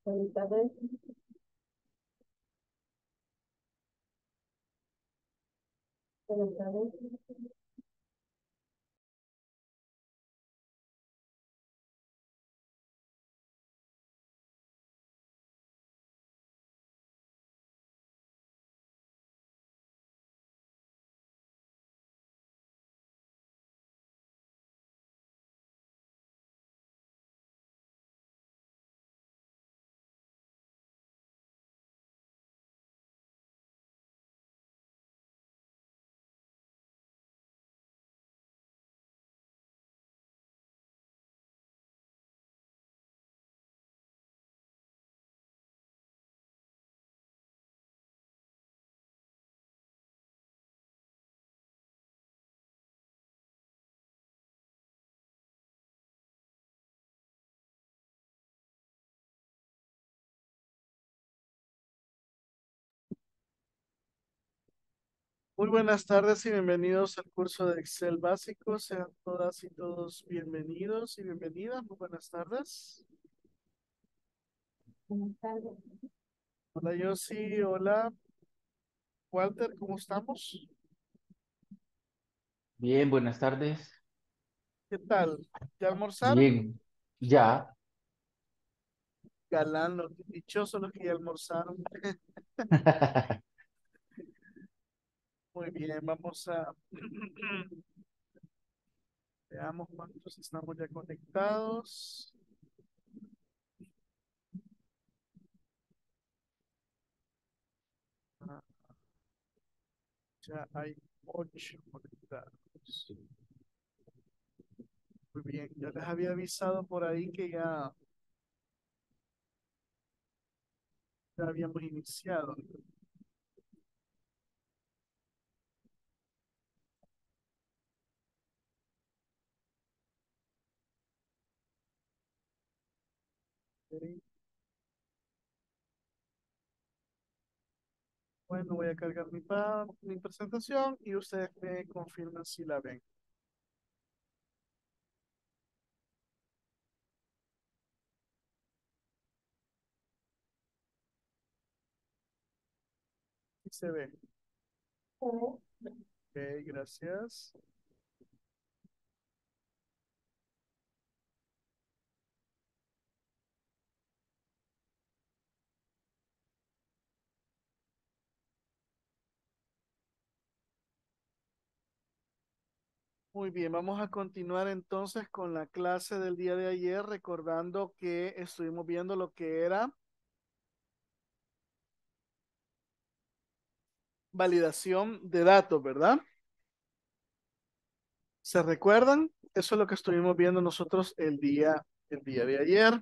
Buenas tardes. Buenas tardes. Muy buenas tardes y bienvenidos al curso de Excel básico. Sean todas y todos bienvenidos y bienvenidas. Muy buenas tardes. Buenas tardes. Hola Yossi, hola Walter, ¿cómo estamos? Bien, buenas tardes. ¿Qué tal? ¿Ya almorzaron? Bien, ya. Galán, los dichosos los que ya almorzaron. Muy bien, vamos a veamos cuántos estamos ya conectados. Ah, ya hay 8 conectados. Muy bien, ya les había avisado por ahí que ya habíamos iniciado. Ok. Bueno, voy a cargar mi presentación y ustedes me confirman si la ven. Si se ve. Ok, gracias. Muy bien, vamos a continuar entonces con la clase del día de ayer, recordando que estuvimos viendo lo que era validación de datos, ¿verdad? ¿Se recuerdan? Eso es lo que estuvimos viendo nosotros el día de ayer.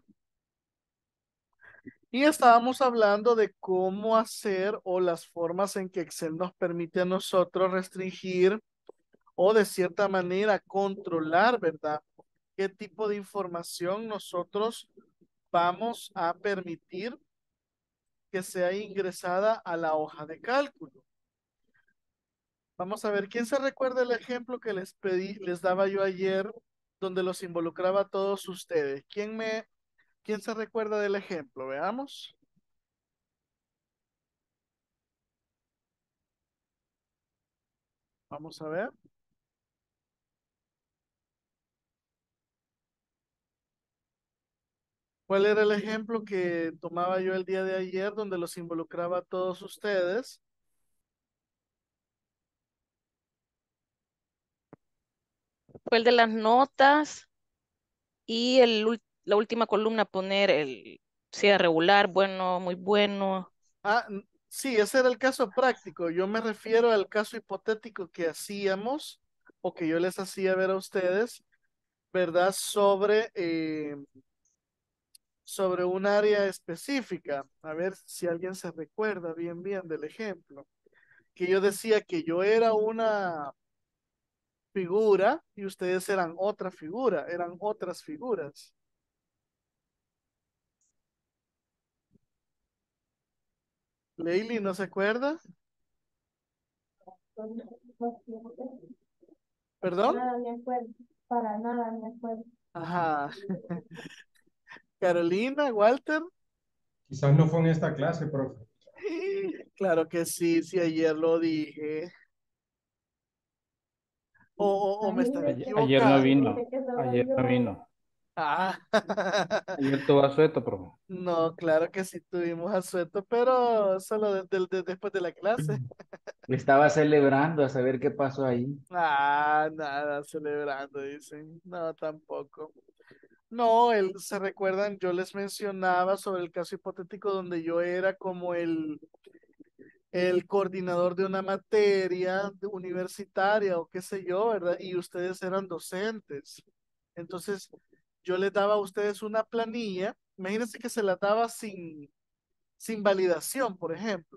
Y estábamos hablando de cómo hacer o las formas en que Excel nos permite a nosotros restringir o de cierta manera controlar, ¿verdad? ¿Qué tipo de información nosotros vamos a permitir que sea ingresada a la hoja de cálculo? Vamos a ver, ¿quién se recuerda el ejemplo que les daba yo ayer, donde los involucraba a todos ustedes? ¿Quién se recuerda del ejemplo? Veamos. Vamos a ver. ¿Cuál era el ejemplo que tomaba yo el día de ayer, donde los involucraba a todos ustedes? Fue el de las notas y la última columna poner el si era regular, bueno, muy bueno. Sí, ese era el caso práctico. Yo me refiero al caso hipotético que hacíamos o que yo les hacía ver a ustedes, ¿verdad? Sobre un área específica. A ver si alguien se recuerda bien, bien del ejemplo. Que yo decía que yo era una figura y ustedes eran otra figura, eran otras figuras. Leili, ¿no se acuerda? ¿Perdón? Nada me acuerdo. Para nada me acuerdo. Ajá. Carolina, Walter. Quizás no fue en esta clase, profe. Claro que sí, sí, ayer lo dije. O me estaré Imagínese, Ayer no equivocando. imagínese vino. que solo Ayer no yo. vino. Ah, Ayer tuvo asueto, profe. no, claro que sí tuvimos asueto, pero solo después de la clase. Estaba celebrando a saber qué pasó ahí. Ah, nada, celebrando, dicen. No, tampoco. No, se recuerdan, yo les mencionaba sobre el caso hipotético donde yo era como el coordinador de una materia universitaria o qué sé yo, ¿verdad? Y ustedes eran docentes. Entonces, yo les daba a ustedes una planilla. Imagínense que se la daba sin validación, por ejemplo.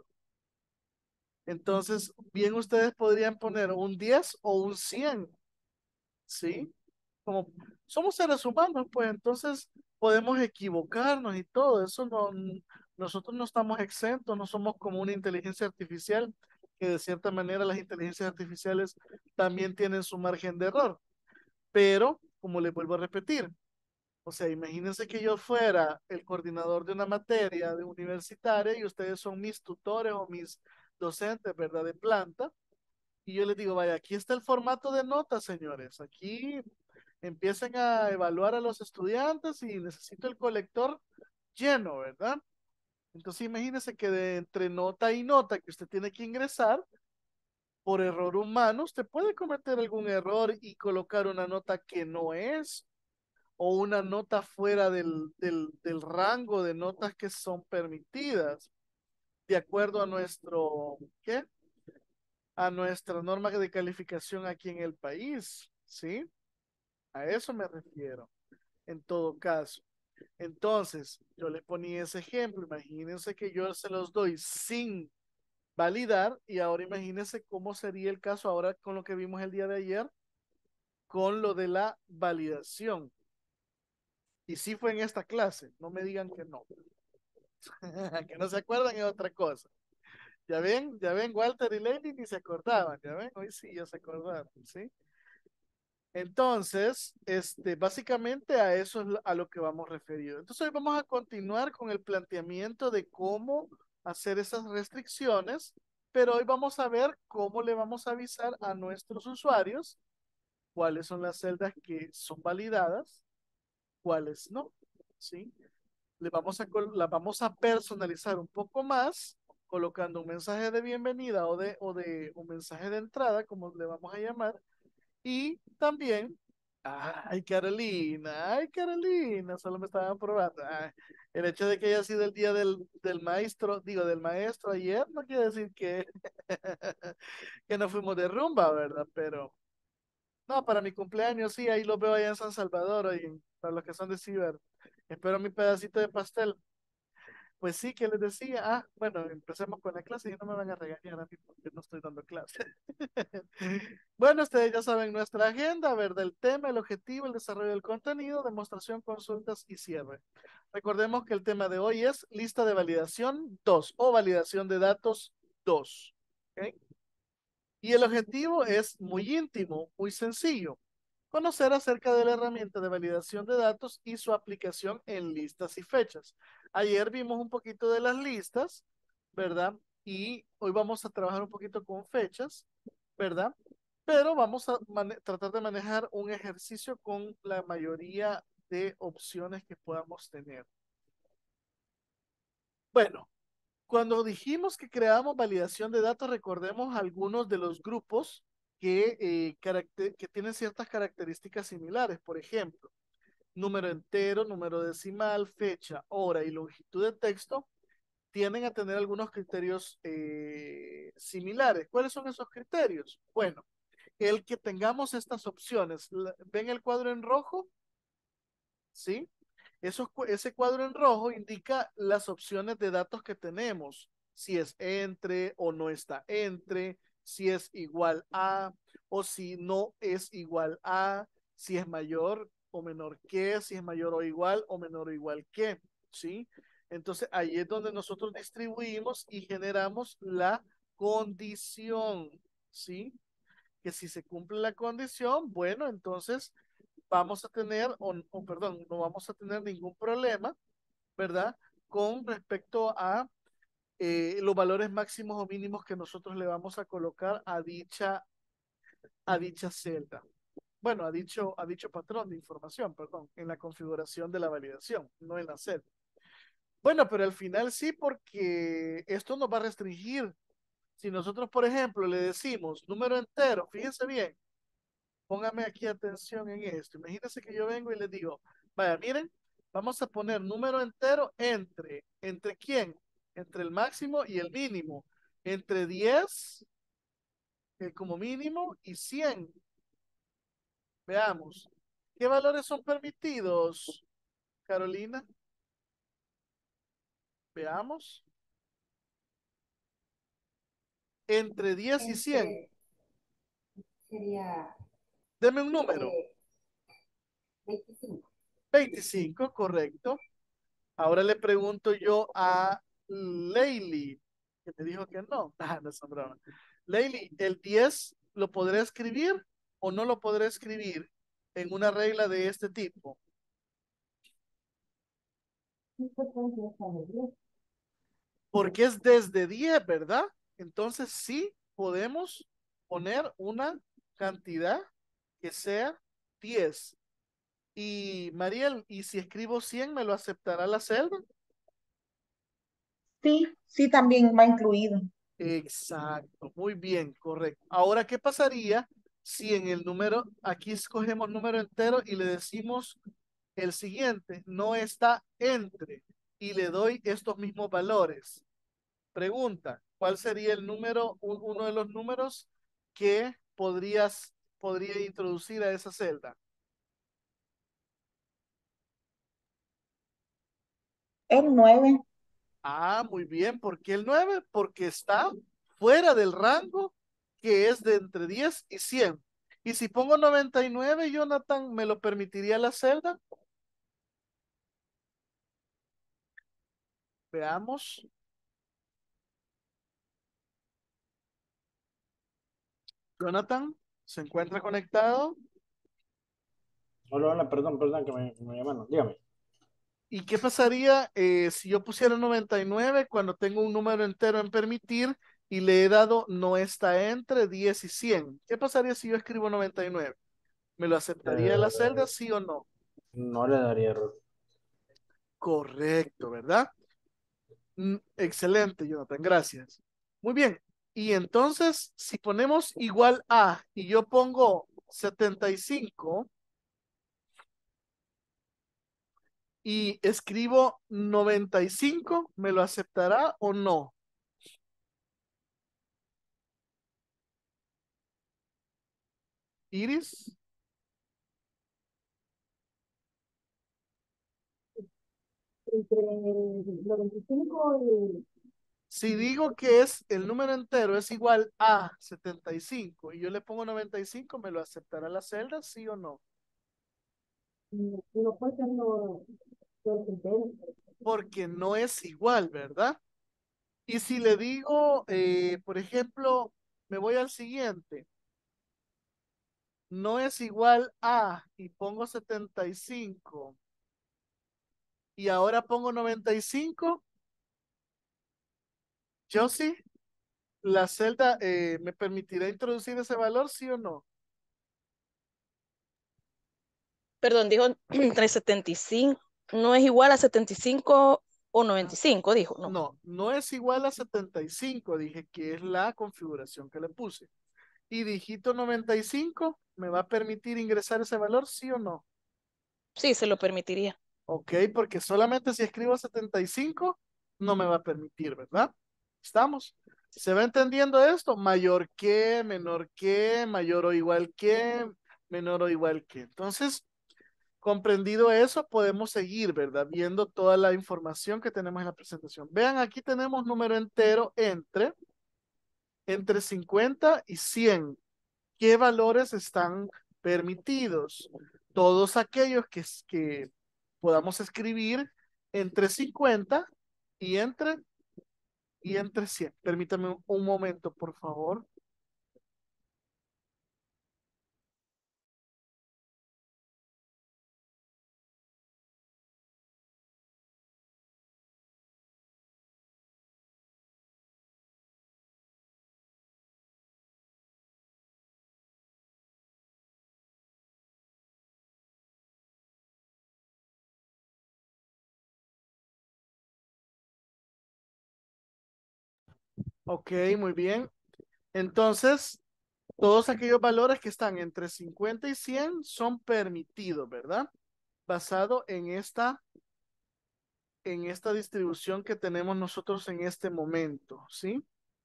Entonces, bien ustedes podrían poner un 10 o un 100, ¿sí? Como somos seres humanos, pues entonces podemos equivocarnos y todo. Eso no, nosotros no estamos exentos, no somos como una inteligencia artificial, que de cierta manera las inteligencias artificiales también tienen su margen de error. Pero, como les vuelvo a repetir, o sea, imagínense que yo fuera el coordinador de una materia de universitaria y ustedes son mis tutores o mis docentes, ¿verdad? De planta. Y yo les digo, vaya, aquí está el formato de notas, señores. Aquí empiecen a evaluar a los estudiantes y necesito el colector lleno, ¿verdad? Entonces imagínense que de entre nota y nota que usted tiene que ingresar, por error humano, usted puede cometer algún error y colocar una nota que no es, o una nota fuera del rango de notas que son permitidas, de acuerdo a nuestro, ¿qué? A nuestra norma de calificación aquí en el país, ¿sí? A eso me refiero, en todo caso. Entonces, yo le ponía ese ejemplo. Imagínense que yo se los doy sin validar y ahora imagínense cómo sería el caso ahora con lo que vimos el día de ayer, con lo de la validación. Y sí fue en esta clase, no me digan que no. Que no se acuerdan es otra cosa. Ya ven, Walter y Lenny ni se acordaban, ya ven, hoy sí ya se acordaron, ¿sí? Entonces, básicamente a eso es a lo que vamos referido. Entonces, hoy vamos a continuar con el planteamiento de cómo hacer esas restricciones, pero hoy vamos a ver cómo le vamos a avisar a nuestros usuarios cuáles son las celdas que son validadas, cuáles no, ¿sí? Las vamos a personalizar un poco más, colocando un mensaje de bienvenida o de un mensaje de entrada, como le vamos a llamar, y también, ay Carolina, solo me estaban probando. Ay, el hecho de que haya sido el día del maestro, digo, del maestro ayer, no quiere decir que no fuimos de rumba, ¿verdad? Pero, no, para mi cumpleaños sí, ahí lo veo allá en San Salvador, y para los que son de Ciber. Espero mi pedacito de pastel. Pues sí, que les decía, bueno, empecemos con la clase y no me van a regañar a mí porque no estoy dando clase. Bueno, ustedes ya saben nuestra agenda, ¿verdad? El tema, el objetivo, el desarrollo del contenido, demostración, consultas y cierre. Recordemos que el tema de hoy es lista de validación 2 o validación de datos 2. ¿Ok? Y el objetivo es muy íntimo, muy sencillo. Conocer acerca de la herramienta de validación de datos y su aplicación en listas y fechas. Ayer vimos un poquito de las listas, ¿verdad? Y hoy vamos a trabajar un poquito con fechas, ¿verdad? Pero vamos a tratar de manejar un ejercicio con la mayoría de opciones que podamos tener. Bueno, cuando dijimos que creamos validación de datos, recordemos algunos de los grupos que tienen ciertas características similares. Por ejemplo, número entero, número decimal, fecha, hora y longitud de texto tienden a tener algunos criterios similares. ¿Cuáles son esos criterios? Bueno, el que tengamos estas opciones. ¿Ven el cuadro en rojo? ¿Sí? Ese cuadro en rojo indica las opciones de datos que tenemos, si es entre o no está entre, si es igual a o si no es igual a, si es mayor o menor que, si es mayor o igual o menor o igual que, ¿sí? Entonces ahí es donde nosotros distribuimos y generamos la condición, ¿sí? Que si se cumple la condición, bueno, entonces vamos a tener, perdón, no vamos a tener ningún problema, ¿verdad? con respecto a los valores máximos o mínimos que nosotros le vamos a colocar a dicha celda. Bueno, a dicho patrón de información, perdón, en la configuración de la validación, no en la celda. Bueno, pero al final sí, porque esto nos va a restringir. Si nosotros, por ejemplo, le decimos número entero, fíjense bien, póngame aquí atención en esto. Imagínense que yo vengo y les digo, vaya, miren, vamos a poner número entero ¿entre quién? Entre el máximo y el mínimo. Entre 10 como mínimo y 100. Veamos. ¿Qué valores son permitidos, Carolina? Veamos. Entre 10 y 100. Sería Deme un número. 25. 25, correcto. Ahora le pregunto yo a Leili, que me dijo que no. Ah, no es broma. Leili, ¿el 10 lo podré escribir o no lo podré escribir en una regla de este tipo? Porque es desde 10, ¿verdad? Entonces sí podemos poner una cantidad que sea 10. Y Mariel, ¿y si escribo 100 me lo aceptará la celda? Sí, sí, también va incluido. Exacto, muy bien, correcto. Ahora, ¿qué pasaría si en el número, aquí escogemos número entero y le decimos el siguiente, no está entre, y le doy estos mismos valores? Pregunta, ¿cuál sería el número, uno de los números que podría introducir a esa celda? El 9. Ah, muy bien. ¿Por qué el 9? Porque está fuera del rango que es de entre 10 y 100. Y si pongo 99, Jonathan, ¿me lo permitiría la celda? Veamos. Jonathan, ¿se encuentra conectado? Hola, hola, perdón, que me llamaron. Dígame. ¿Y qué pasaría si yo pusiera 99 cuando tengo un número entero en permitir y le he dado no está entre 10 y 100? ¿Qué pasaría si yo escribo 99? ¿Me lo aceptaría la Eh, celda, sí o no? no le daría error. Correcto, ¿verdad? Excelente, Jonathan, gracias. Muy bien. Y entonces, si ponemos igual a y yo pongo 75 y escribo 95, ¿me lo aceptará o no? Iris, Entre los 25 y si digo que es el número entero es igual a 75 y yo le pongo 95, ¿me lo aceptará la celda, sí o no? no puede ser los enteros. Porque no es igual, ¿verdad? Y si le digo, por ejemplo, me voy al siguiente, no es igual a, y pongo 75, y ahora pongo 95, yo sí, la celda me permitirá introducir ese valor, sí o no. Perdón, dijo entre 75, no es igual a 75 o 95, dijo, no. No, no es igual a 75, dije que es la configuración que le puse. Y dígito 95, ¿me va a permitir ingresar ese valor, sí o no? Sí, se lo permitiría. Ok, porque solamente si escribo 75 no me va a permitir, ¿verdad? ¿Estamos? ¿Se va entendiendo esto? Mayor que, menor que, mayor o igual que, menor o igual que. Entonces, comprendido eso, podemos seguir, ¿verdad? Viendo toda la información que tenemos en la presentación. Vean, aquí tenemos número entero entre 50 y 100. ¿Qué valores están permitidos? Todos aquellos que podamos escribir entre 50 y entre, y entre 100. Permítame un momento, por favor. Ok, muy bien. Entonces, todos aquellos valores que están entre 50 y 100 son permitidos, ¿verdad? Basado en esta distribución que tenemos nosotros en este momento, ¿sí?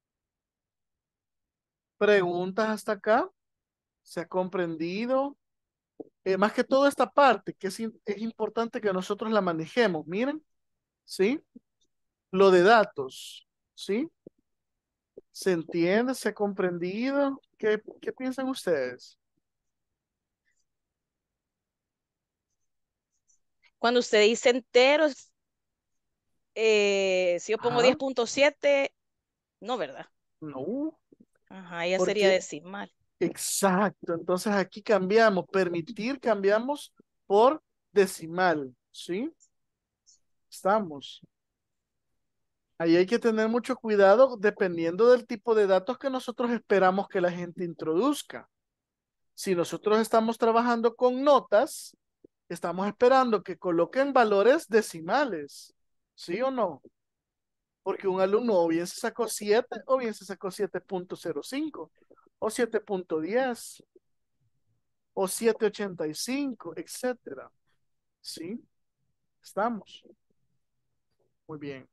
¿Preguntas hasta acá? ¿Se ha comprendido? Más que todo esta parte, que es importante que nosotros la manejemos. Miren, ¿sí? Lo de datos, ¿sí? ¿Se entiende? ¿Se ha comprendido? ¿Qué piensan ustedes? Cuando usted dice enteros, si yo pongo Ajá, 10.7, no, ¿verdad? no, Ajá, ya sería porque decimal. exacto. Entonces aquí cambiamos, permitir, cambiamos por decimal, ¿sí? Estamos. Ahí hay que tener mucho cuidado dependiendo del tipo de datos que nosotros esperamos que la gente introduzca. Si nosotros estamos trabajando con notas, estamos esperando que coloquen valores decimales, ¿sí o no? Porque un alumno o bien se sacó 7 o bien se sacó 7.05 o 7.10 o 7.85, etcétera. ¿Sí? Estamos. Muy bien.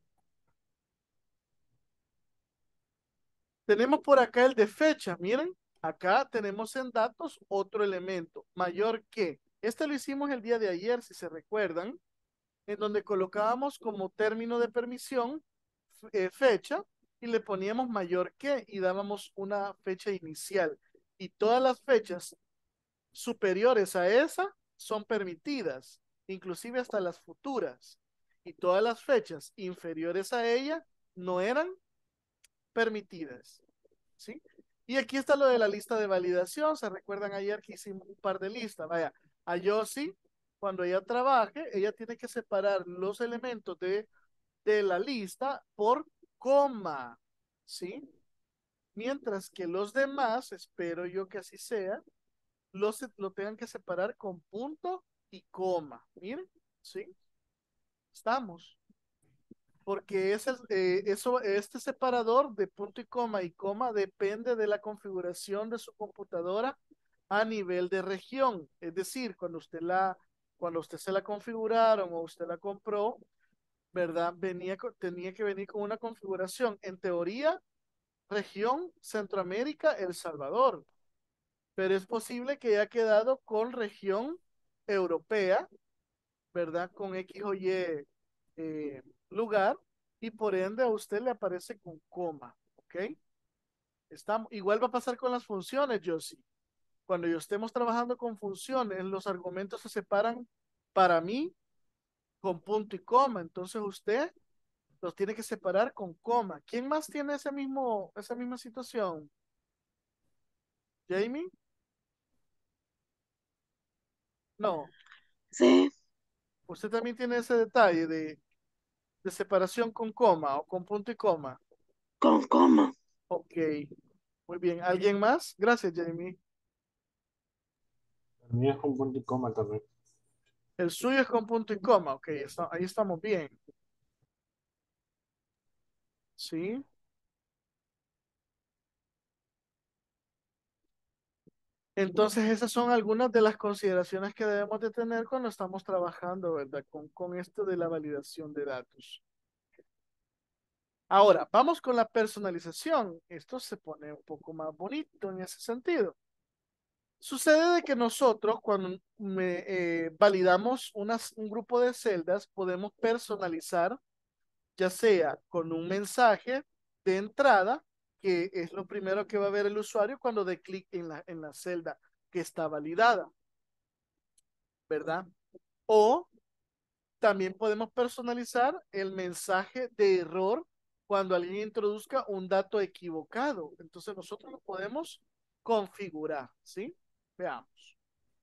Tenemos por acá el de fecha. Miren, acá tenemos en datos otro elemento, mayor que. Este lo hicimos el día de ayer, si se recuerdan, en donde colocábamos como término de permisión fecha y le poníamos mayor que y dábamos una fecha inicial. Y todas las fechas superiores a esa son permitidas, inclusive hasta las futuras. Y todas las fechas inferiores a ella no eran permitidas. ¿Sí? Y aquí está lo de la lista de validación. ¿Se recuerdan ayer que hicimos un par de listas? Vaya, a Yossi, cuando ella trabaje, ella tiene que separar los elementos de la lista por coma, ¿sí? Mientras que los demás, espero yo que así sea, lo tengan que separar con punto y coma. Miren, ¿sí? Estamos. Porque este separador de punto y coma depende de la configuración de su computadora a nivel de región. Es decir, cuando usted se la configuraron o usted la compró, ¿verdad? Tenía que venir con una configuración, en teoría, región Centroamérica, El Salvador, pero es posible que haya quedado con región europea, ¿verdad? Con X o Y lugar, y por ende a usted le aparece con coma, ¿ok? Igual va a pasar con las funciones, Josie. Cuando yo estemos trabajando con funciones, los argumentos se separan para mí con punto y coma, entonces usted los tiene que separar con coma. ¿Quién más tiene esa misma situación? ¿Jamie? No. Sí, Usted también tiene ese detalle de separación con coma o con punto y coma. con coma. Ok, muy bien. ¿Alguien más? Gracias, Jamie. El mío es con punto y coma también. El suyo es con punto y coma. Ok, ahí estamos bien. ¿Sí? Entonces, esas son algunas de las consideraciones que debemos de tener cuando estamos trabajando, ¿verdad? Con esto de la validación de datos. Ahora, vamos con la personalización. Esto se pone un poco más bonito en ese sentido. Sucede de que nosotros cuando validamos un grupo de celdas podemos personalizar, ya sea con un mensaje de entrada, que es lo primero que va a ver el usuario cuando dé clic en la celda que está validada, ¿verdad? O también podemos personalizar el mensaje de error cuando alguien introduzca un dato equivocado. Entonces nosotros lo podemos configurar, ¿sí? Veamos,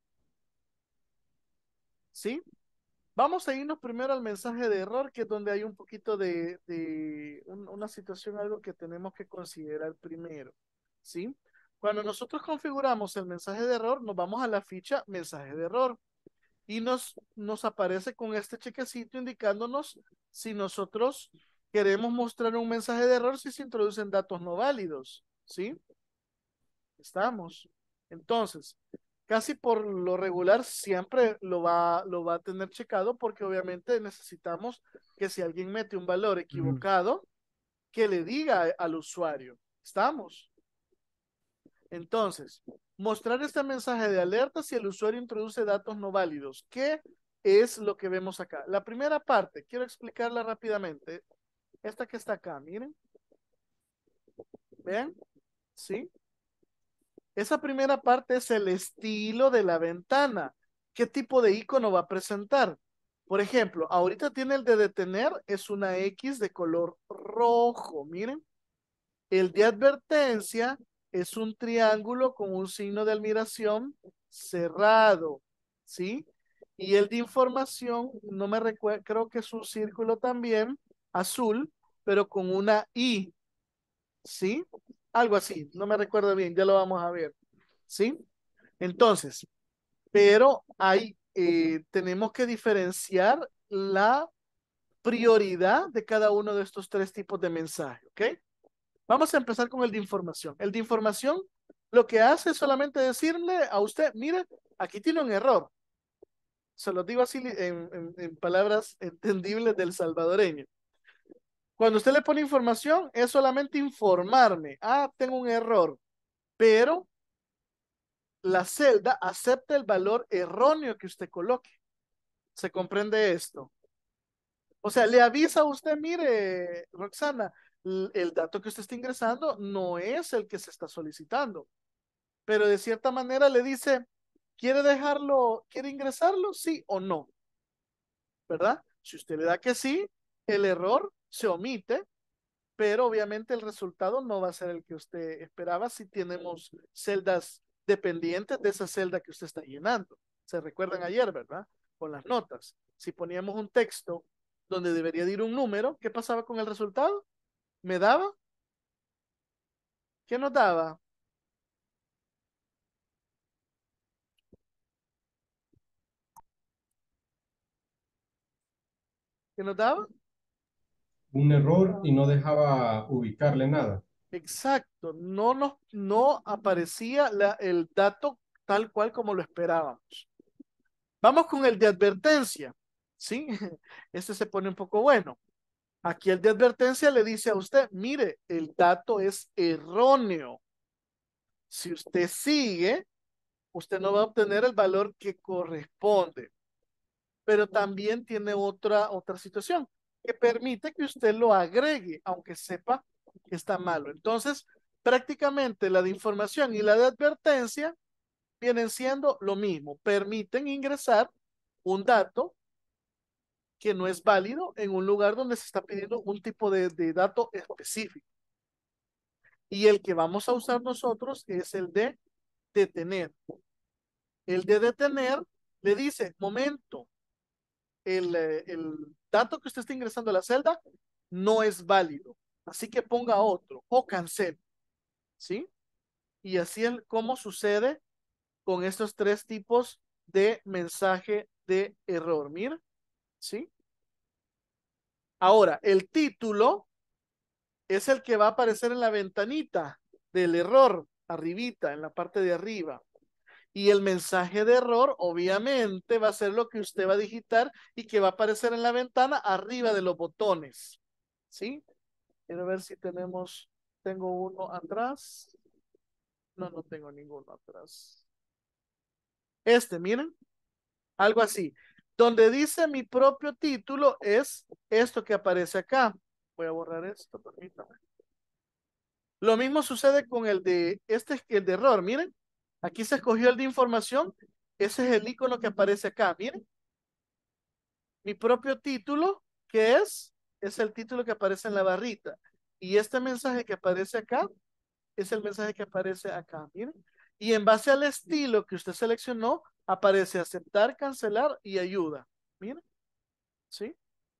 ¿sí? Vamos a irnos primero al mensaje de error, que es donde hay un poquito una situación, algo que tenemos que considerar primero, ¿sí? Cuando nosotros configuramos el mensaje de error, nos vamos a la ficha mensaje de error y nos aparece con este chequecito indicándonos si nosotros queremos mostrar un mensaje de error si se introducen datos no válidos, ¿sí? Estamos. Entonces, casi por lo regular siempre lo va a tener checado porque obviamente necesitamos que si alguien mete un valor equivocado, que le diga al usuario. ¿Estamos? Entonces, mostrar este mensaje de alerta si el usuario introduce datos no válidos. ¿Qué es lo que vemos acá? La primera parte, quiero explicarla rápidamente. Esta que está acá, miren. ¿Ven? ¿Sí? Esa primera parte es el estilo de la ventana. ¿Qué tipo de icono va a presentar? Por ejemplo, ahorita tiene el de detener, es una X de color rojo, miren. El de advertencia es un triángulo con un signo de admiración cerrado, ¿sí? Y el de información, no me recuerdo, creo que es un círculo también, azul, pero con una I, ¿sí? Algo así, no me recuerdo bien, ya lo vamos a ver, ¿sí? Entonces, pero tenemos que diferenciar la prioridad de cada uno de estos tres tipos de mensaje, ¿ok? Vamos a empezar con el de información. El de información lo que hace es solamente decirle a usted, mire, aquí tiene un error. Se lo digo así en palabras entendibles del salvadoreño. Cuando usted le pone información, es solamente informarme. Ah, tengo un error. Pero la celda acepta el valor erróneo que usted coloque. ¿Se comprende esto? O sea, le avisa a usted, mire, Roxana, el dato que usted está ingresando no es el que se está solicitando. Pero de cierta manera le dice, ¿quiere dejarlo, quiere ingresarlo? Sí o no, ¿verdad? Si usted le da que sí, el error se omite, pero obviamente el resultado no va a ser el que usted esperaba si tenemos celdas dependientes de esa celda que usted está llenando. Se recuerdan ayer, ¿verdad? Con las notas. Si poníamos un texto donde debería de ir un número, ¿qué pasaba con el resultado? ¿Me daba? ¿Qué nos daba? ¿Qué nos daba? Un error y no dejaba ubicarle nada. Exacto, no aparecía el dato tal cual como lo esperábamos. Vamos con el de advertencia, ¿sí? Este se pone un poco bueno. Aquí el de advertencia le dice a usted, mire, el dato es erróneo. Si usted sigue, usted no va a obtener el valor que corresponde. Pero también tiene otra situación que permite que usted lo agregue, aunque sepa que está malo. Entonces, prácticamente la de información y la de advertencia vienen siendo lo mismo. Permiten ingresar un dato que no es válido en un lugar donde se está pidiendo un tipo de dato específico. Y el que vamos a usar nosotros es el de detener. El de detener le dice, momento, el dato que usted está ingresando a la celda no es válido. Así que ponga otro o cancele. ¿Sí? Y así es como sucede con estos tres tipos de mensaje de error. Mira. ¿Sí? Ahora, el título es el que va a aparecer en la ventanita del error, arribita, en la parte de arriba. Y el mensaje de error, obviamente, va a ser lo que usted va a digitar y que va a aparecer en la ventana arriba de los botones. ¿Sí? Quiero ver si tengo uno atrás. No, no tengo ninguno atrás. Miren, algo así. Donde dice mi propio título es esto que aparece acá. Voy a borrar esto, permítame. Lo mismo sucede con el de el de error. Miren, aquí se escogió el de información. Ese es el icono que aparece acá. Miren, mi propio título, ¿qué es? Es el título que aparece en la barrita. Y este mensaje que aparece acá es el mensaje que aparece acá. Miren. Y en base al estilo que usted seleccionó, aparece aceptar, cancelar y ayuda. Miren. ¿Sí?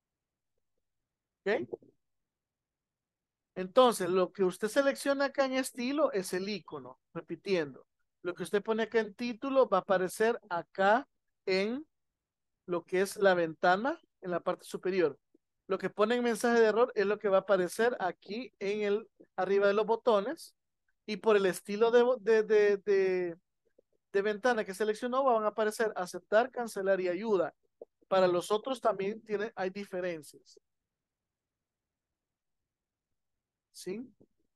¿Ok? Entonces, lo que usted selecciona acá en estilo es el icono, repitiendo. Lo que usted pone acá en título va a aparecer acá en lo que es la ventana en la parte superior. Lo que pone en mensaje de error es lo que va a aparecer aquí arriba de los botones. Y por el estilo de ventana que seleccionó van a aparecer aceptar, cancelar y ayuda. Para los otros también hay diferencias. ¿Sí?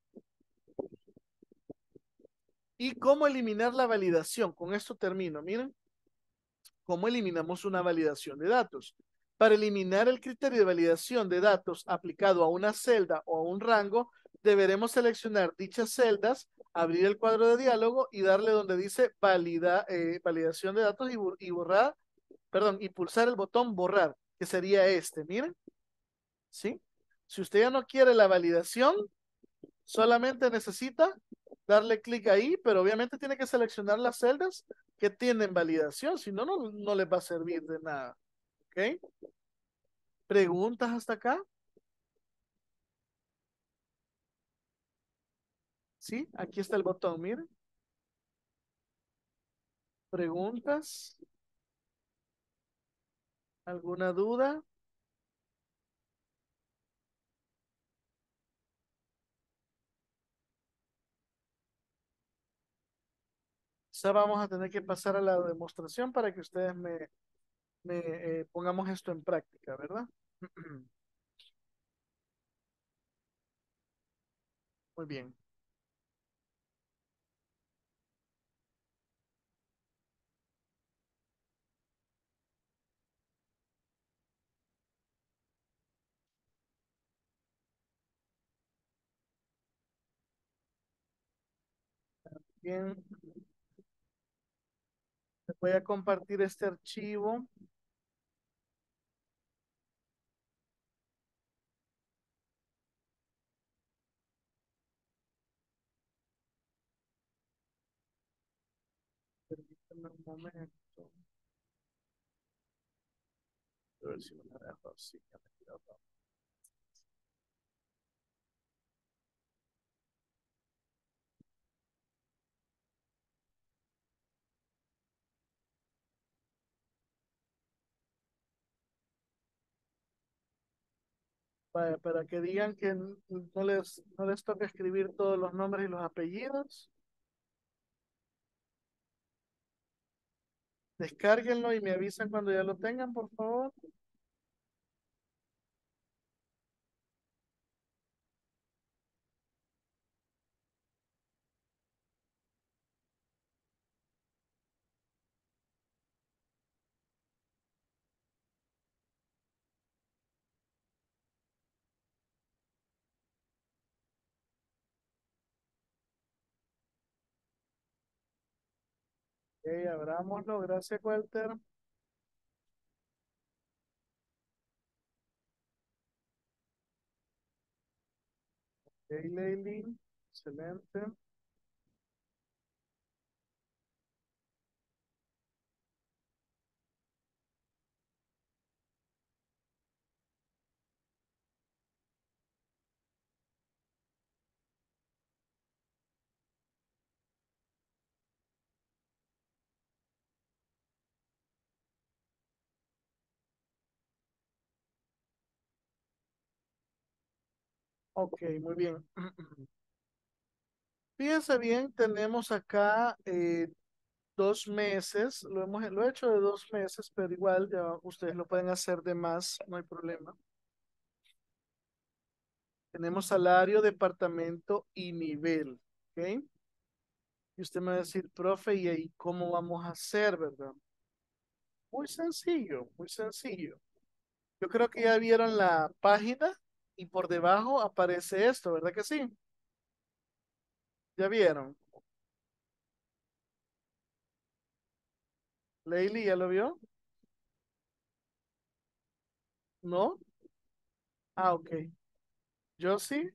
¿Y cómo eliminar la validación? Con esto termino. Miren, ¿cómo eliminamos una validación de datos? Para eliminar el criterio de validación de datos aplicado a una celda o a un rango, deberemos seleccionar dichas celdas, abrir el cuadro de diálogo y darle donde dice validación de datos y borrar, perdón, y pulsar el botón borrar, que sería este, miren, ¿sí? Si usted ya no quiere la validación, solamente necesita darle clic ahí, pero obviamente tiene que seleccionar las celdas que tienen validación, si no, no les va a servir de nada. ¿Ok? ¿Preguntas hasta acá? Sí, aquí está el botón, miren. ¿Preguntas? ¿Alguna duda? Quizá vamos a tener que pasar a la demostración para que ustedes pongamos esto en práctica, ¿verdad? Muy bien. Bien, les voy a compartir este archivo. Permítanme un momento. A ver si me la dejo así. Ya me he tirado. Para que digan que no les toca escribir todos los nombres y los apellidos. Descárguenlo y me avisan cuando ya lo tengan, por favor. Ok, abrámoslo. Gracias, Walter. Ok, Leili. Excelente. Ok, muy bien. Fíjense bien, tenemos acá 2 meses. Lo he hecho de 2 meses, pero igual ya ustedes lo pueden hacer de más, no hay problema. Tenemos salario, departamento y nivel. ¿Ok? Y usted me va a decir, profe, ¿y ahí cómo vamos a hacer, verdad? Muy sencillo, muy sencillo. Yo creo que ya vieron la página y por debajo aparece esto, ¿verdad que sí? ¿Ya vieron? Leili, ¿ya lo vio? ¿No? Ah, ok. Yo sí.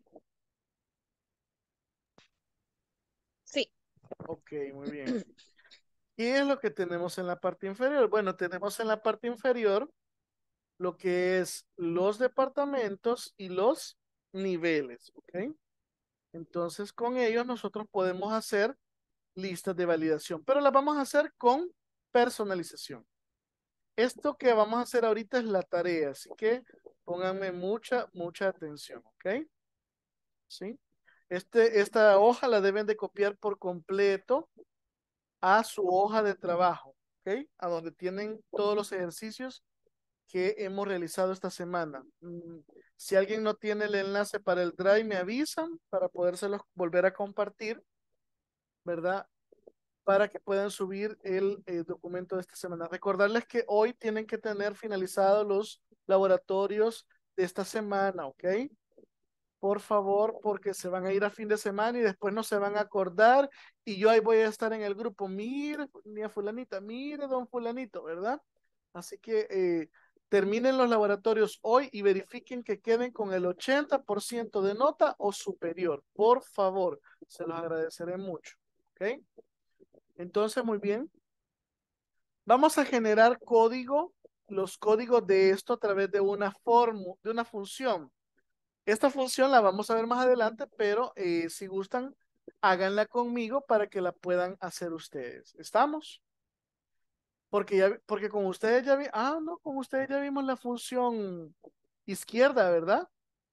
Sí. Ok, muy bien. ¿Qué es lo que tenemos en la parte inferior? Bueno, tenemos en la parte inferior lo que es los departamentos y los niveles, ¿ok? Entonces, con ellos nosotros podemos hacer listas de validación, pero las vamos a hacer con personalización. Esto que vamos a hacer ahorita es la tarea, así que Pónganme mucha atención, ¿ok? ¿Sí? Esta hoja la deben de copiar por completo a su hoja de trabajo, ¿ok? A donde tienen todos los ejercicios que hemos realizado esta semana. Si alguien no tiene el enlace para el Drive, me avisan para podérselos volver a compartir, ¿verdad? Para que puedan subir el documento de esta semana. Recordarles que hoy tienen que tener finalizados los laboratorios de esta semana, ¿ok? Por favor, porque se van a ir a fin de semana y después no se van a acordar y yo ahí voy a estar en el grupo, mire, mira fulanita, mire, don fulanito, ¿verdad? Así que terminen los laboratorios hoy y verifiquen que queden con el 80% de nota o superior. Por favor, se los agradeceré mucho, ¿ok? Entonces, muy bien. Vamos a generar código, los códigos de esto a través de una función. Esta función la vamos a ver más adelante, pero si gustan, háganla conmigo para que la puedan hacer ustedes. ¿Estamos? Porque con ustedes ya no, con ustedes ya vimos la función izquierda, ¿verdad?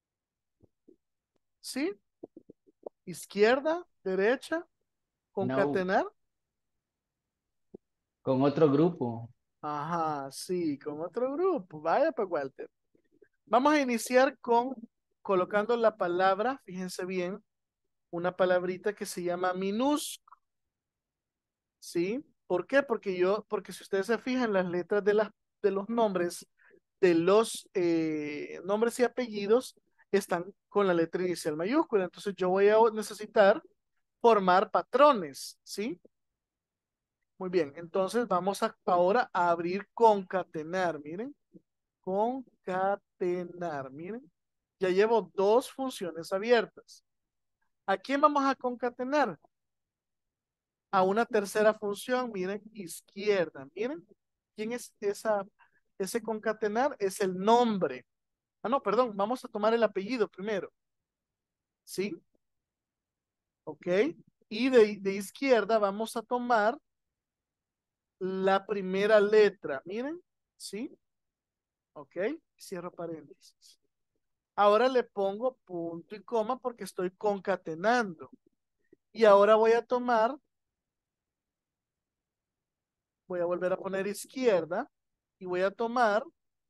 ¿Sí? Izquierda, derecha, No, concatenar. con otro grupo. Ajá, sí, con otro grupo. Vaya pues, Walter. Vamos a iniciar colocando la palabra, fíjense bien, una palabrita que se llama minúsculo, ¿sí? ¿Por qué? Porque si ustedes se fijan, las letras de los nombres, de los nombres y apellidos, están con la letra inicial mayúscula. Entonces yo voy a necesitar formar patrones, ¿sí? Muy bien, entonces vamos ahora a abrir concatenar, miren. Concatenar, miren. Ya llevo dos funciones abiertas. ¿A quién vamos a concatenar? A una tercera función, miren, izquierda, miren. ¿Quién es ese concatenar? Es el nombre. Ah, no, perdón, vamos a tomar el apellido primero. ¿Sí? Ok. Y de izquierda vamos a tomar la primera letra, miren. ¿Sí? Ok. Cierro paréntesis. Ahora le pongo punto y coma porque estoy concatenando. Y ahora voy a volver a poner izquierda y voy a tomar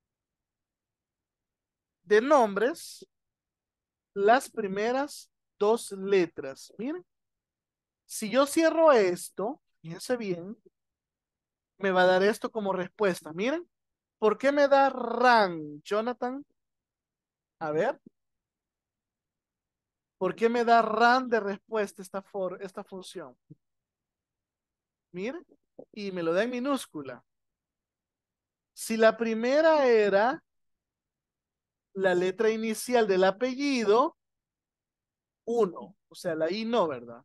de nombres las primeras dos letras. Miren, si yo cierro esto, fíjense bien, me va a dar esto como respuesta. Miren, ¿por qué me da RAN, Jonathan? A ver, ¿por qué me da RAN de respuesta esta función? Miren, y me lo da en minúscula. Si la primera era la letra inicial del apellido, 1, o sea, la I no, ¿verdad?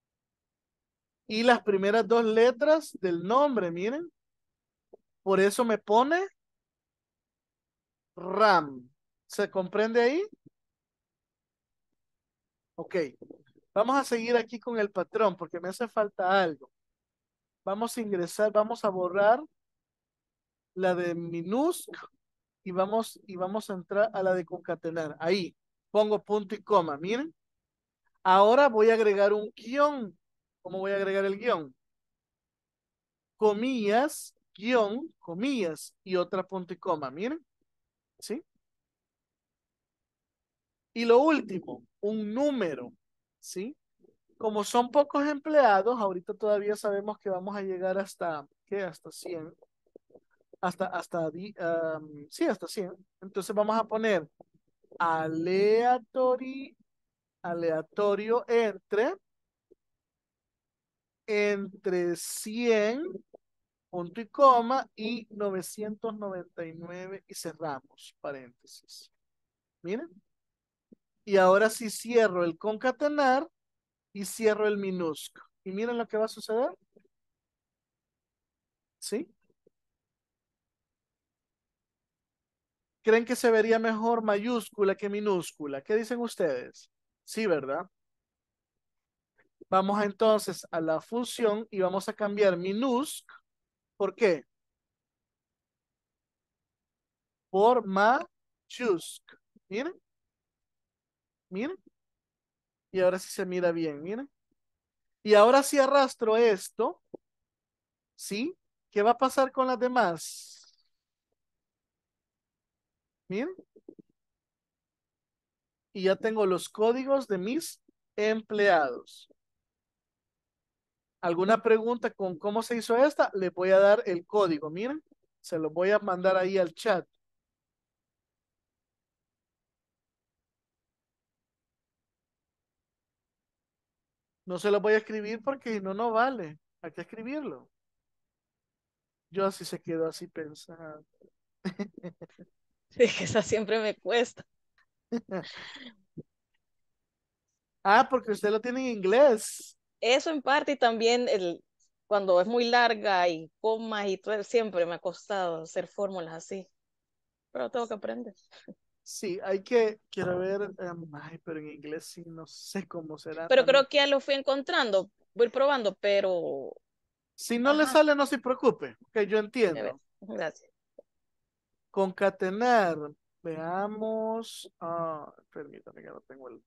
Y las primeras dos letras del nombre, miren, por eso me pone RAM. ¿Se comprende ahí? Ok. Vamos a seguir aquí con el patrón porque me hace falta algo. Vamos a ingresar, vamos a borrar la de minúsculo y vamos a entrar a la de concatenar. Ahí, pongo punto y coma, miren. Ahora voy a agregar un guión. ¿Cómo voy a agregar el guión? Comillas, guión, comillas y otra punto y coma, miren. ¿Sí? Y lo último, un número, ¿sí? Como son pocos empleados, ahorita todavía sabemos que vamos a llegar hasta, ¿qué? Hasta 100. Sí, hasta 100. Entonces vamos a poner aleatorio entre 100, punto y coma, y 999 y cerramos, paréntesis. Miren. Y ahora sí cierro el concatenar y cierro el minúsculo. Y miren lo que va a suceder. ¿Sí? ¿Creen que se vería mejor mayúscula que minúscula? ¿Qué dicen ustedes? Sí, ¿verdad? Vamos entonces a la función y vamos a cambiar minúscula. ¿Por qué? Por Chusk. Miren, miren. Y ahora sí se mira bien, miren. Y ahora si arrastro esto, ¿sí? ¿Qué va a pasar con las demás? Miren. Y ya tengo los códigos de mis empleados. ¿Alguna pregunta con cómo se hizo esta? Le voy a dar el código, miren. Se lo voy a mandar ahí al chat. No se lo voy a escribir porque no, no vale. Hay que escribirlo. Yo así se quedó así pensando. Sí, que esa siempre me cuesta. Ah, porque usted lo tiene en inglés. Eso en parte y también cuando es muy larga y comas y todo, siempre me ha costado hacer fórmulas así. Pero tengo que aprender. Sí, quiero ver, ay, pero en inglés sí, no sé cómo será Pero también. creo que ya lo fui encontrando, voy probando, pero Si no le ajá, sale, no se preocupe, que yo a ver, entiendo. gracias. Concatenar, veamos, permítame que no tengo el...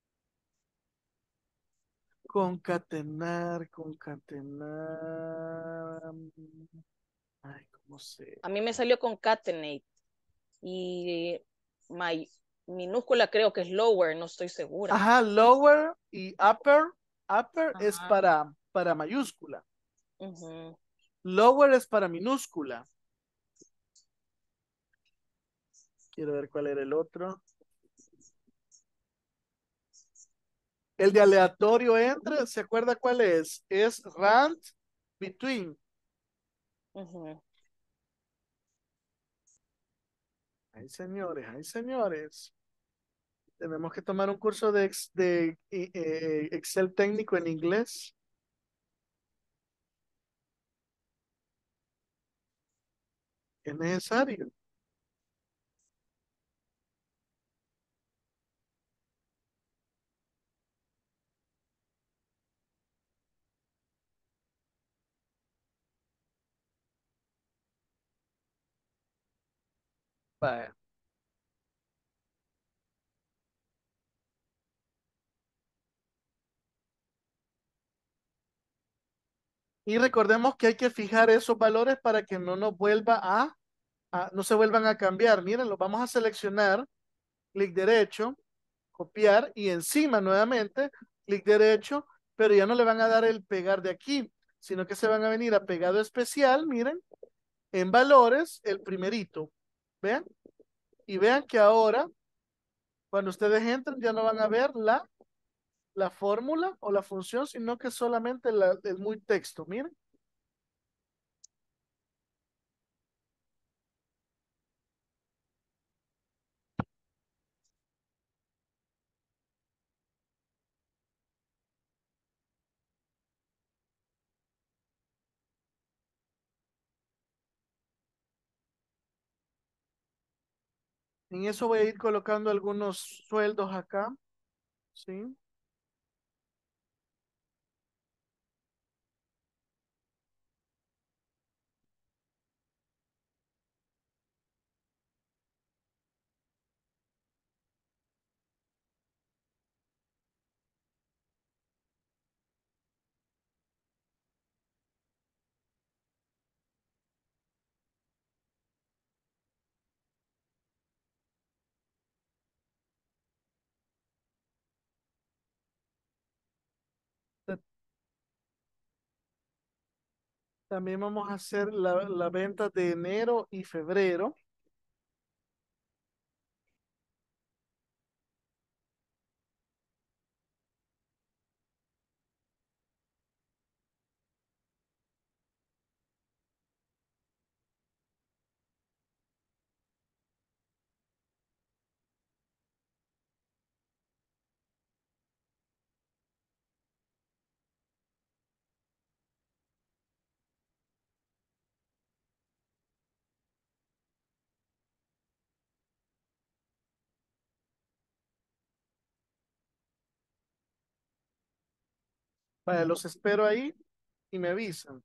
Concatenar, ay, ¿cómo se? A mí me salió concatenate y my, minúscula creo que es lower, no estoy segura. Ajá, lower y upper es Ajá. para mayúscula, Ujú. lower es para minúscula. Quiero ver cuál era el otro. El de aleatorio entre, ¿se acuerda cuál es? Es rand between. Ujú. Ay, señores, ay, señores. Tenemos que tomar un curso de Excel técnico en inglés. Es necesario. Vaya. Y recordemos que hay que fijar esos valores para que no nos vuelva no se vuelvan a cambiar. Miren, los vamos a seleccionar, clic derecho, copiar y encima nuevamente, clic derecho, pero ya no le van a dar el pegar de aquí, sino que se van a venir a pegado especial, miren, en valores, el primerito. ¿Vean? Y vean que ahora, cuando ustedes entren, ya no van a ver la fórmula o la función, sino que solamente el muy texto. Miren. En eso voy a ir colocando algunos sueldos acá. ¿Sí? También vamos a hacer la venta de enero y febrero. Vale, los espero ahí y me avisan.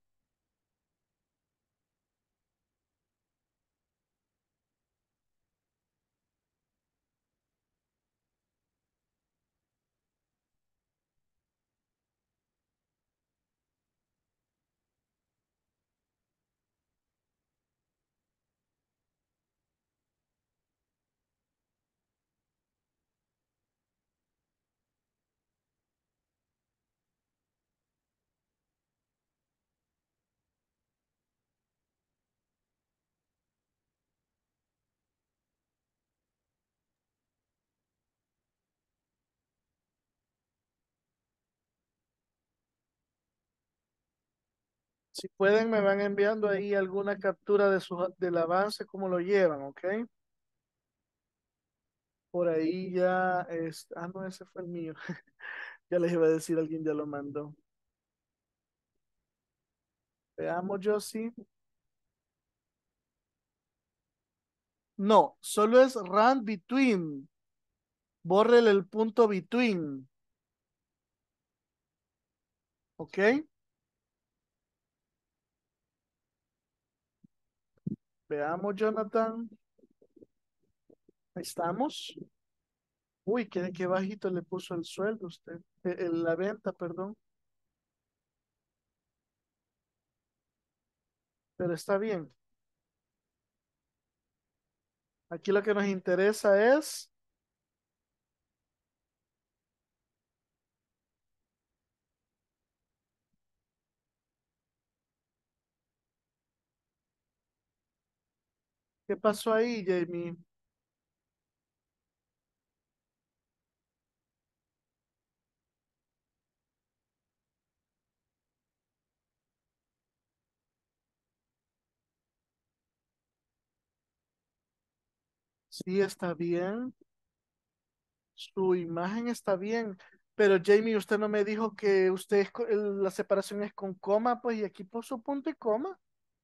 Si pueden, me van enviando ahí alguna captura de del avance, cómo lo llevan, ¿ok? Por ahí ya es. Ah, no, ese fue el mío. Ya les iba a decir, alguien ya lo mandó. Veamos, yo sí. No, solo es run between. Bórrele el punto between. ¿Ok? Veamos, Jonathan. Ahí estamos. Uy, qué bajito le puso el sueldo usted. La venta, perdón. Pero está bien. Aquí lo que nos interesa es. ¿Qué pasó ahí, Jamie? Sí, está bien. Su imagen está bien. Pero Jamie, usted no me dijo que usted la separación es con coma, pues, y aquí puso punto y coma.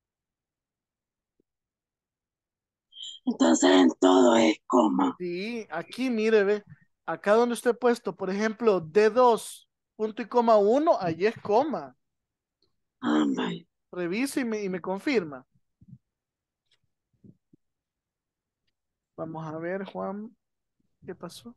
Entonces en todo es coma. Sí, aquí mire, ve. Acá donde usted ha puesto, por ejemplo, D2, punto y coma 1, allí es coma. Ah, vaya. Revisa y me confirma. Vamos a ver, Juan, ¿qué pasó?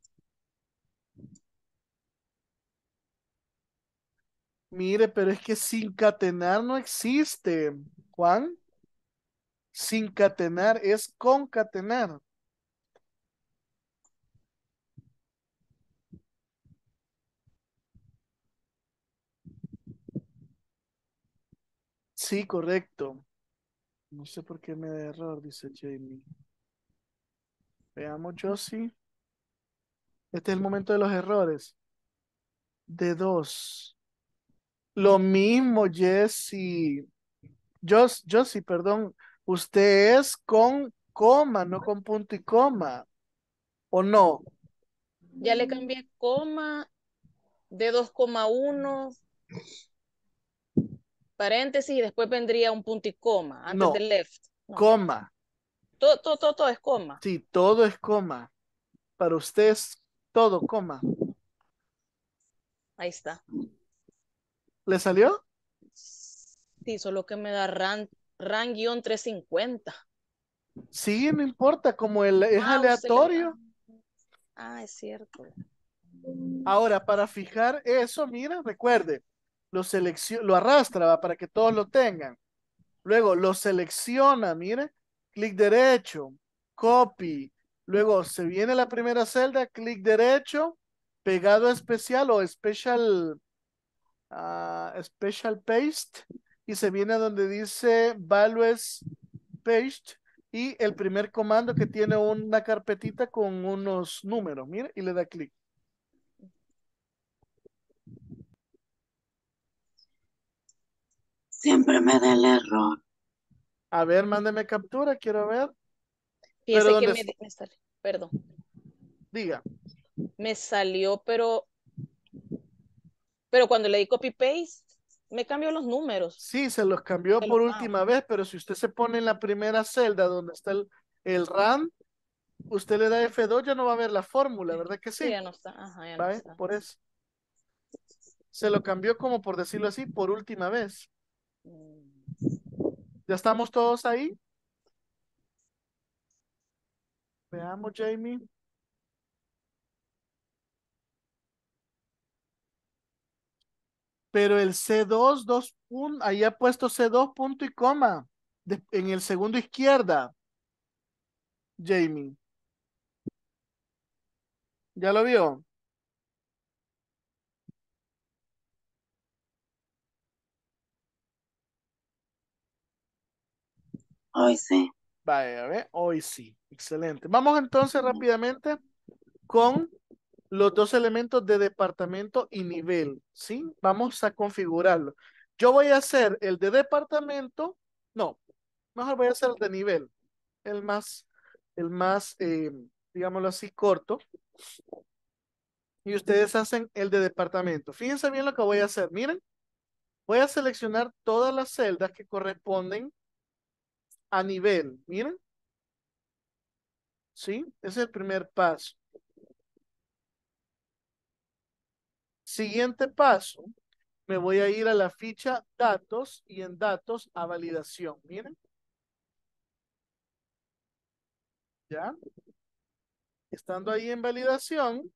Mire, pero es que sin catenar no existe, Juan. Sin catenar es concatenar. Sí, correcto. No sé por qué me da error, dice Jamie. Veamos, Josie. Este es el momento de los errores. D2. Lo mismo, Jessie. Josie, perdón. Usted es con coma, no con punto y coma. ¿O no? Ya le cambié coma de 2,1 paréntesis y después vendría un punto y coma antes No, del left. No, coma. todo es coma. Sí, todo es coma. Para usted es todo coma. Ahí está. ¿Le salió? Sí, solo que me da ran-350. Sí, no importa, como es Usted le... aleatorio. es cierto. Ahora, para fijar eso, mira, recuerde, lo arrastra ¿va? Para que todos lo tengan. Luego lo selecciona, mire, clic derecho, copy. Luego se viene la primera celda, clic derecho, pegado especial o special paste, y se viene a donde dice values paste y el primer comando que tiene una carpetita con unos números, mire, y le da clic. Siempre me da el error. A ver, mándeme captura, quiero ver. Pero Fíjese que donde, me salió, perdón, diga, me salió, pero cuando le di copy paste, me cambió los números. sí, se los cambió De los por pounds. última vez, pero si usted se pone en la primera celda donde está el RAM, usted le da F2, ya no va a ver la fórmula, ¿verdad que Sí, sí? ya no está. Ajá, ya no ¿Vale? está. Por eso. Se lo cambió como por decirlo así, por última vez. Mm. ¿Ya estamos todos ahí? Veamos, Jamie. Pero el C2, ahí ha puesto C2 punto y coma. En el segundo izquierda, Jamie. ¿Ya lo vio? Hoy sí. Vaya, a ver, hoy sí. Excelente. Vamos entonces rápidamente con los dos elementos de departamento y nivel, ¿sí? Vamos a configurarlo. Yo voy a hacer el de departamento, no, mejor voy a hacer el de nivel, el más, digámoslo así, corto. Y ustedes hacen el de departamento. Fíjense bien lo que voy a hacer. Miren, voy a seleccionar todas las celdas que corresponden a nivel. Miren, ¿sí? Ese es el primer paso. Siguiente paso, me voy a ir a la ficha datos y en datos a validación. Miren, ya. Estando ahí en validación,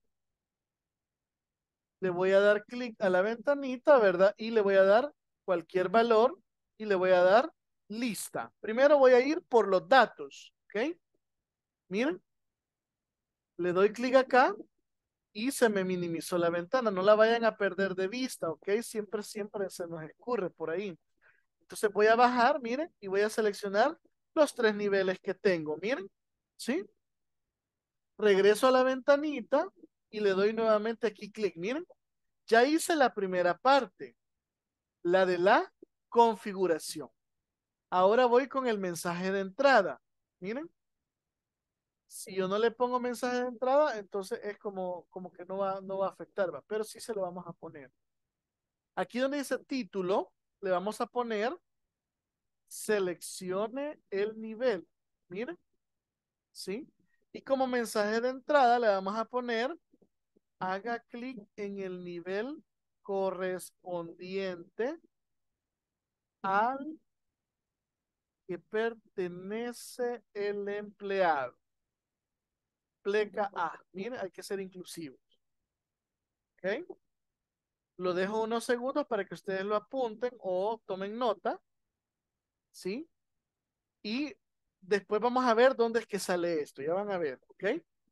le voy a dar clic a la ventanita, ¿verdad? Y le voy a dar cualquier valor y le voy a dar lista. Primero voy a ir por los datos, ¿ok? Miren, le doy clic acá y se me minimizó la ventana. No la vayan a perder de vista, ¿ok? Siempre, siempre se nos escurre por ahí. Entonces voy a bajar, miren, y voy a seleccionar los 3 niveles que tengo, miren, ¿sí? Regreso a la ventanita y le doy nuevamente aquí clic, miren. Ya hice la primera parte, la de la configuración. Ahora voy con el mensaje de entrada. Miren, si yo no le pongo mensaje de entrada, entonces es como que no va a afectar, ¿va? Pero sí se lo vamos a poner. Aquí donde dice título, le vamos a poner seleccione el nivel. Miren, ¿sí? Y como mensaje de entrada le vamos a poner haga clic en el nivel correspondiente al que pertenece el empleado. Pleca A. Miren, hay que ser inclusivos. ¿Ok? Lo dejo unos segundos para que ustedes lo apunten o tomen nota. ¿Sí? Y después vamos a ver dónde es que sale esto. Ya van a ver. ¿Ok?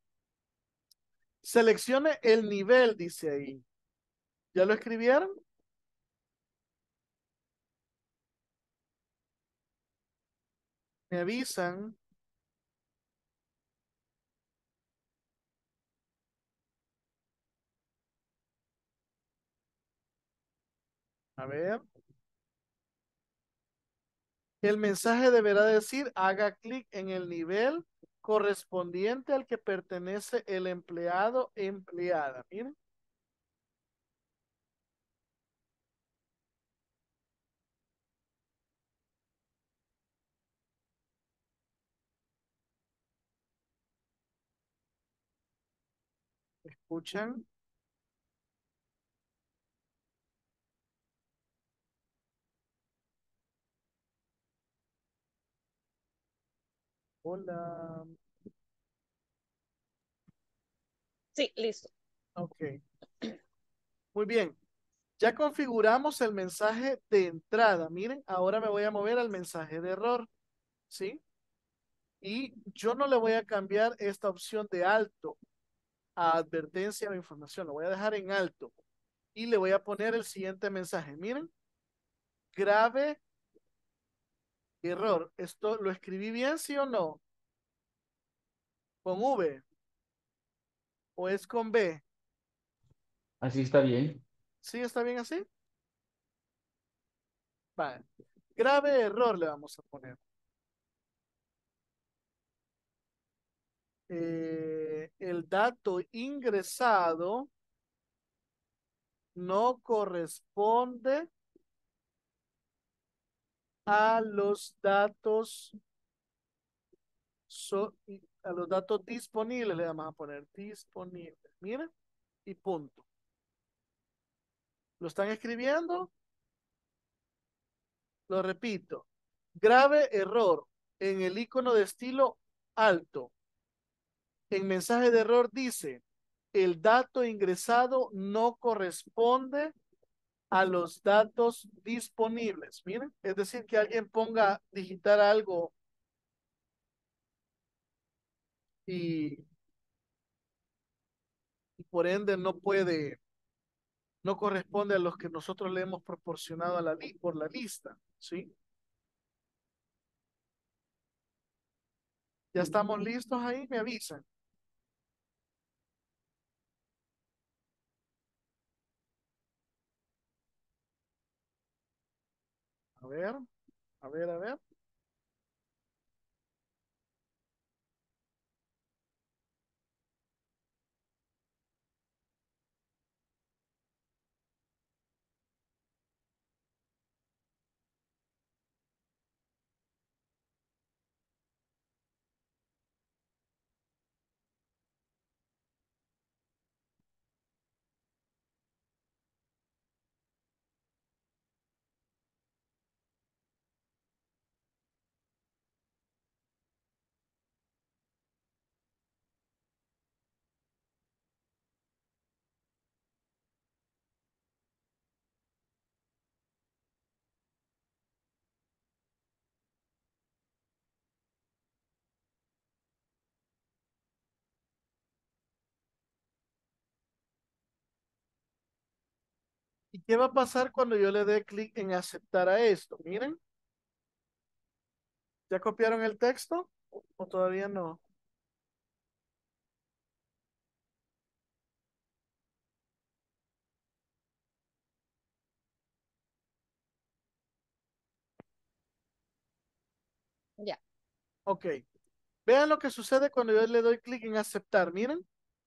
Seleccione el nivel, dice ahí. ¿Ya lo escribieron? Me avisan. A ver. El mensaje deberá decir, haga clic en el nivel correspondiente al que pertenece el empleado empleada. Miren. ¿Escuchan? Hola. Sí, listo. Ok. Muy bien. Ya configuramos el mensaje de entrada. Miren, ahora me voy a mover al mensaje de error. ¿Sí? Y yo no le voy a cambiar esta opción de alto a advertencia o información. Lo voy a dejar en alto. Y le voy a poner el siguiente mensaje. Miren, grave error. ¿Esto lo escribí bien, sí o no? ¿Con V o es con B? Así está bien. ¿Sí está bien así? Vale. Grave error le vamos a poner. El dato ingresado no corresponde a los datos a los datos disponibles, le vamos a poner disponibles. Miren, y punto. ¿Lo están escribiendo? Lo repito. Grave error en el icono de estilo alto. En mensaje de error dice, el dato ingresado no corresponde a los datos disponibles. Miren, es decir, que alguien ponga digitar algo y, y por ende no corresponde a los que nosotros le hemos proporcionado a por la lista, ¿sí? Ya estamos listos ahí, me avisan. ver, a ver, a ver. ¿Y qué va a pasar cuando yo le dé clic en aceptar a esto? Miren, ¿ya copiaron el texto o todavía no? Ya. Ok. Vean lo que sucede cuando yo le doy clic en aceptar. Miren,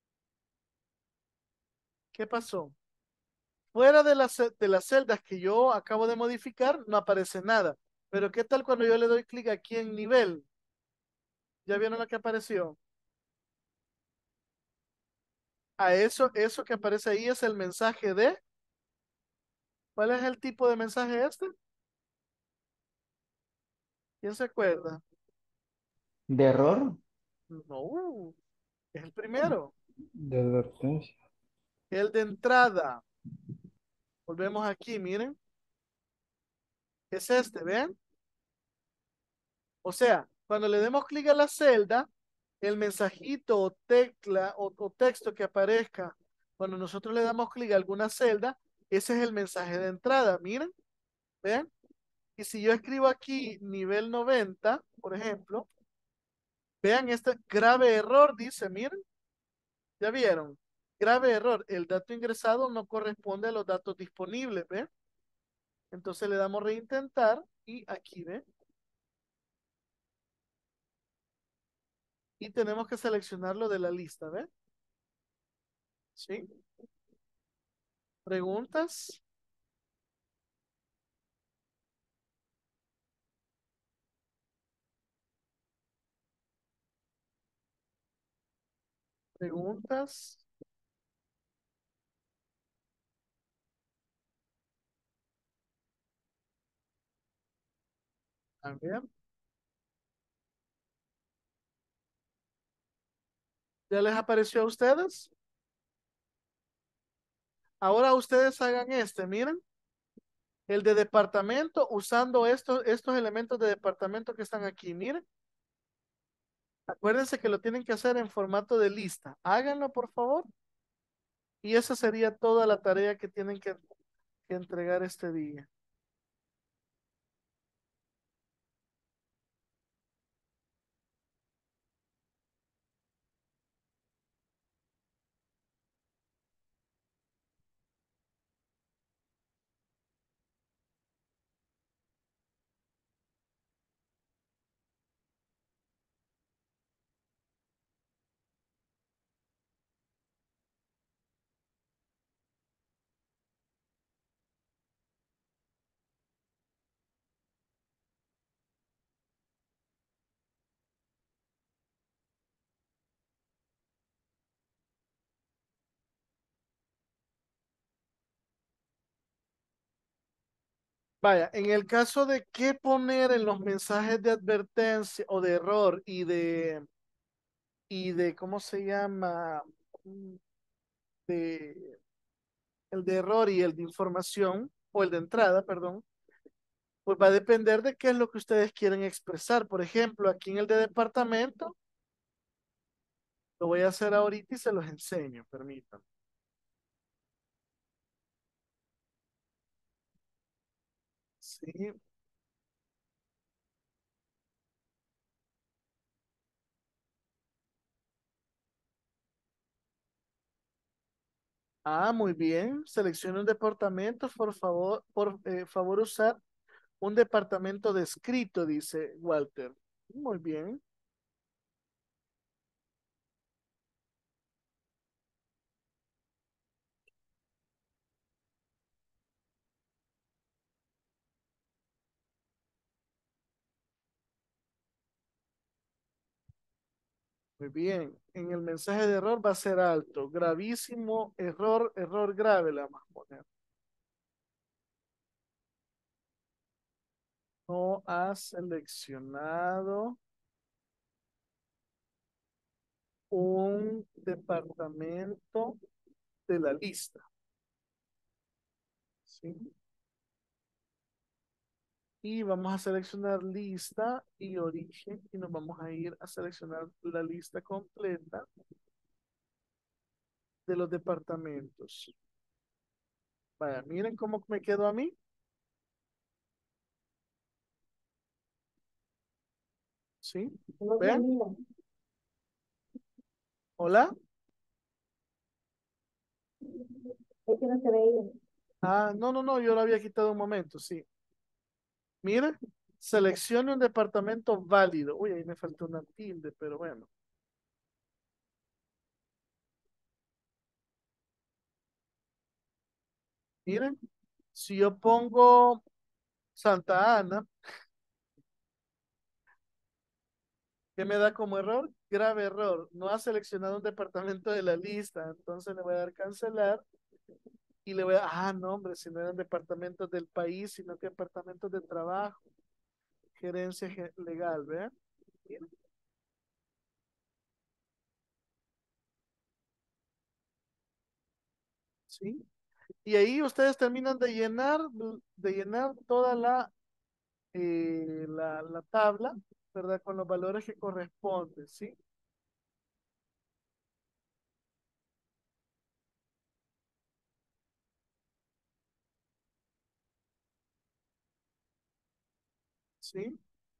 ¿qué pasó? Fuera de de las celdas que yo acabo de modificar, no aparece nada. Pero ¿qué tal cuando yo le doy clic aquí en nivel? ¿Ya vieron lo que apareció? A eso que aparece ahí es el mensaje de. ¿Cuál es el tipo de mensaje este? ¿Quién se acuerda? ¿De error? No, es el primero. De advertencia. El de entrada. Volvemos aquí, miren. Es este, ¿ven? O sea, cuando le demos clic a la celda, el mensajito o tecla o texto que aparezca cuando nosotros le damos clic a alguna celda, ese es el mensaje de entrada, miren, ¿ven? Y si yo escribo aquí nivel 90, por ejemplo, vean este grave error, dice, miren, ¿ya vieron? Grave error, el dato ingresado no corresponde a los datos disponibles, ¿ven? Entonces le damos reintentar y aquí, ¿ven? Y tenemos que seleccionarlo de la lista, ¿ven? ¿Sí? ¿Preguntas? ¿Preguntas? A ver, ¿ya les apareció a ustedes? Ahora ustedes hagan este, miren, el de departamento usando estos elementos de departamento que están aquí, miren. Acuérdense que lo tienen que hacer en formato de lista. Háganlo, por favor. Y esa sería toda la tarea que tienen que entregar este día. Vaya, en el caso de qué poner en los mensajes de advertencia o de error y de ¿cómo se llama? De, el de error y el de información, o el de entrada, perdón, pues va a depender de qué es lo que ustedes quieren expresar. Por ejemplo, aquí en el de departamento, lo voy a hacer ahorita y se los enseño, permítanme. Sí. Ah, muy bien. Seleccione un departamento, por favor usar Un departamento descrito, dice Walter. Muy bien. Muy bien. En el mensaje de error va a ser alto. Gravísimo error, error grave la vamos a poner. No has seleccionado un departamento de la lista. ¿Sí? Y vamos a seleccionar lista y origen y nos vamos a ir a seleccionar la lista completa de los departamentos. Vaya, miren cómo me quedó a mí. ¿Sí? No se ¿Ven? mira. ¿Hola? Es que no se veía. Ah, no, no, no, yo lo había quitado un momento, sí. Mire, seleccione un departamento válido. Uy, ahí me faltó una tilde, pero bueno. Miren, si yo pongo Santa Ana, ¿qué me da como error? Grave error. No ha seleccionado un departamento de la lista. Entonces le voy a dar cancelar y le voy a, no, hombre, si no eran departamentos del país, sino que departamentos de trabajo, gerencia legal, ¿vean? Miren, ¿sí? Y ahí ustedes terminan de llenar toda la tabla, ¿verdad? Con los valores que corresponden, ¿sí? ¿Sí?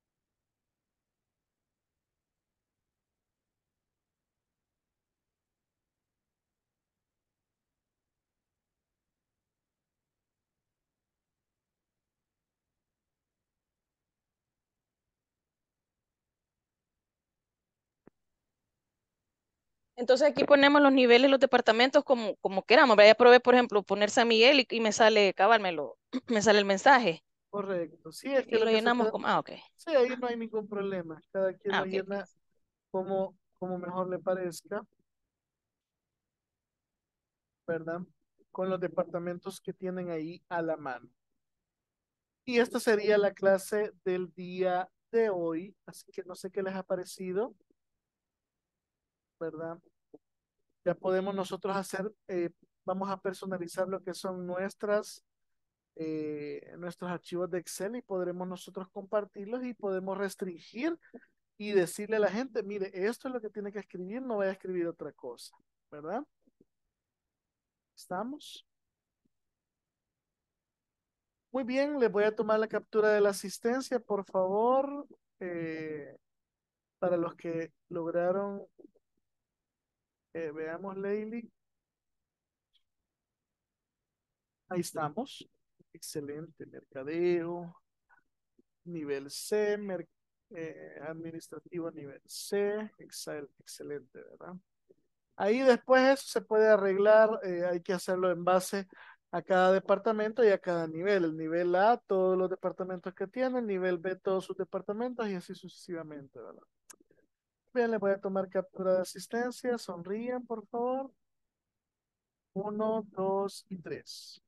Entonces aquí ponemos los niveles, los departamentos como queramos. ¿Verdad? Ya probé, por ejemplo, poner San Miguel y me sale, cabal, me sale el mensaje Correcto. Sí, es que y lo lo que se llenamos queda, como, ok, sí, ahí no hay ningún problema. Cada quien lo ok. llena como mejor le parezca, ¿verdad? Con los departamentos que tienen ahí a la mano. Y esta sería la clase del día de hoy, así que no sé qué les ha parecido, ¿verdad? Ya podemos nosotros hacer, vamos a personalizar lo que son nuestros archivos de Excel y podremos nosotros compartirlos y podemos restringir y decirle a la gente, mire, esto es lo que tiene que escribir, no vaya a escribir otra cosa, ¿verdad? ¿Estamos? Muy bien, les voy a tomar la captura de la asistencia, por favor, para los que lograron, veamos, Leili. Ahí estamos. Excelente, mercadeo, nivel C, administrativo nivel C, excelente, ¿verdad? Ahí después eso se puede arreglar, hay que hacerlo en base a cada departamento y a cada nivel. El nivel A, todos los departamentos que tiene, el nivel B, todos sus departamentos y así sucesivamente, ¿verdad? Bien, les voy a tomar captura de asistencia, sonríen, por favor. 1, 2 y 3.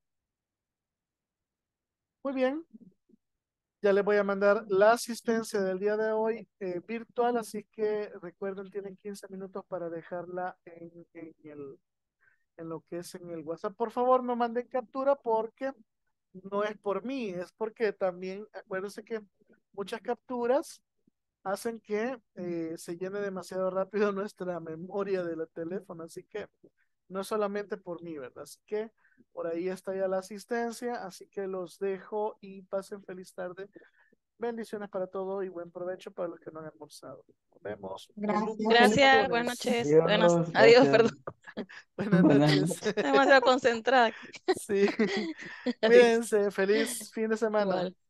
Muy bien, ya les voy a mandar la asistencia del día de hoy virtual, así que recuerden, tienen 15 minutos para dejarla en lo que es en el WhatsApp. Por favor, no manden captura porque no es por mí, es porque también acuérdense que muchas capturas hacen que se llene demasiado rápido nuestra memoria del teléfono, así que no es solamente por mí, ¿verdad? Así que por ahí está ya la asistencia, así que los dejo y pasen feliz tarde. Bendiciones para todos y buen provecho para los que no han almorzado. Nos vemos. Gracias. Feliz Gracias, buenas Bendiciones. noches, Dios, adiós, gracias. perdón, Buenas Buenas noches. noches. demasiado concentrada aquí. Sí. Adiós, Cuídense. Feliz fin de semana. igual.